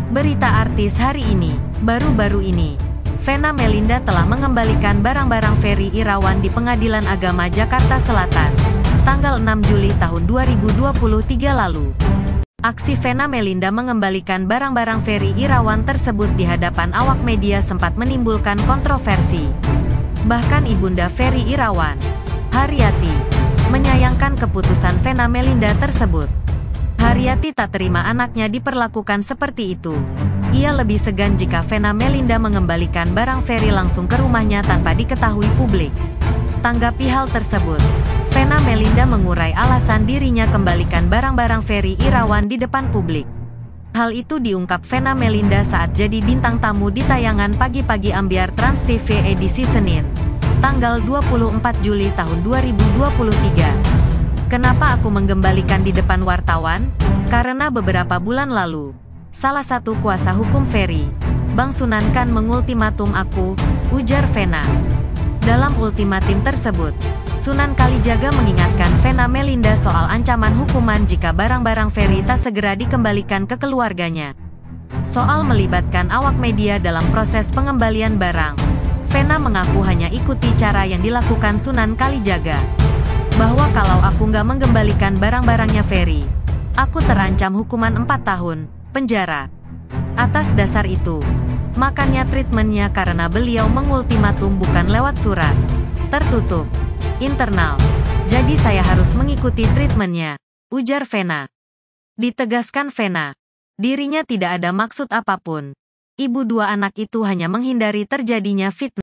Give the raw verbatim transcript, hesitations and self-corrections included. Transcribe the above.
Berita artis hari ini, baru-baru ini, Vena Melinda telah mengembalikan barang-barang Ferry Irawan di Pengadilan Agama Jakarta Selatan, tanggal enam Juli tahun dua ribu dua puluh tiga lalu. Aksi Vena Melinda mengembalikan barang-barang Ferry Irawan tersebut di hadapan awak media sempat menimbulkan kontroversi. Bahkan ibunda Ferry Irawan, Haryati, menyayangkan keputusan Vena Melinda tersebut. Haryati tak terima anaknya diperlakukan seperti itu. Ia lebih segan jika Vena Melinda mengembalikan barang Ferry langsung ke rumahnya tanpa diketahui publik. Tanggapi hal tersebut, Vena Melinda mengurai alasan dirinya kembalikan barang-barang Ferry Irawan di depan publik. Hal itu diungkap Vena Melinda saat jadi bintang tamu di tayangan Pagi-Pagi Ambyar Trans T V edisi Senin, tanggal dua puluh empat Juli tahun dua ribu dua puluh tiga. Kenapa aku mengembalikan di depan wartawan? Karena beberapa bulan lalu, salah satu kuasa hukum Ferry, Bang Sunan kan mengultimatum aku, ujar Vena. Dalam ultimatum tersebut, Sunan Kalijaga mengingatkan Vena Melinda soal ancaman hukuman jika barang-barang Ferry tak segera dikembalikan ke keluarganya. Soal melibatkan awak media dalam proses pengembalian barang, Vena mengaku hanya ikuti cara yang dilakukan Sunan Kalijaga. Bahwa kalau aku nggak mengembalikan barang-barangnya Ferry, aku terancam hukuman empat tahun penjara. Atas dasar itu, makanya treatmentnya karena beliau mengultimatum bukan lewat surat tertutup, internal. Jadi saya harus mengikuti treatmentnya, ujar Vena. Ditegaskan Vena, dirinya tidak ada maksud apapun. Ibu dua anak itu hanya menghindari terjadinya fitnah.